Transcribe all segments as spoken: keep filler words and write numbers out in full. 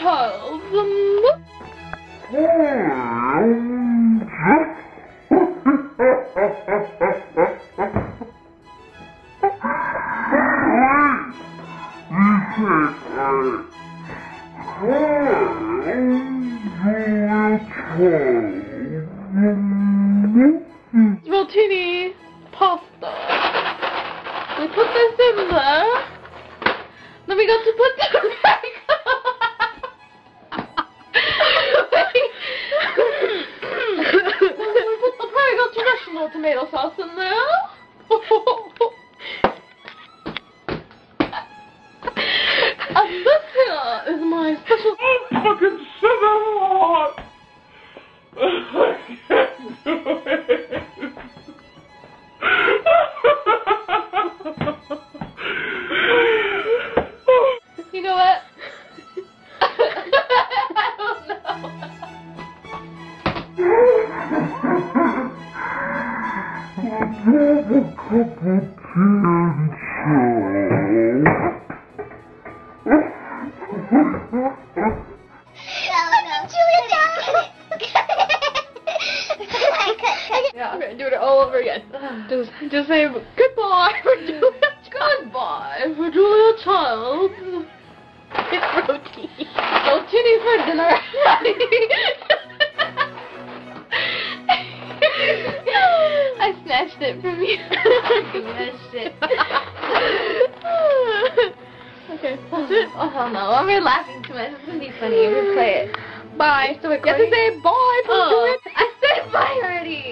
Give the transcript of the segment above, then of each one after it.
child. Rotini pasta. We put this in there. Then we got to put the back. Then we put the Prego traditional tomato sauce in there. And this here is my special. Oh, fucking shit, I'm hot. I can't do it. You know what? I don't know. Yeah, okay, do it all over again. Just, just say goodbye for Julia. Goodbye for Julia Child. It's roti. Rotini for dinner. I snatched it from you. Snatched it. Okay, that's it. Oh hell no, I'm really laughing too much. This is gonna be funny. We'll play it. Bye. You have to say bye for Oh, doing it. I said bye already.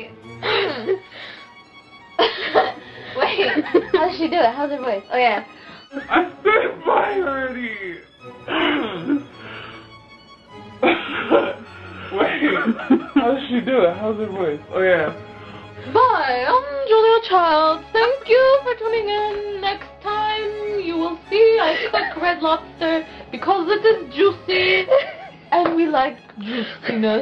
Wait, how does she do it? How's her voice? Oh yeah. I said bye already. Wait, how does she do it? How's her voice? Oh yeah. Bye, I'm Julia Child. Thank you for tuning in. Next time you will see I cook red lobster because it is juicy and we like juiciness.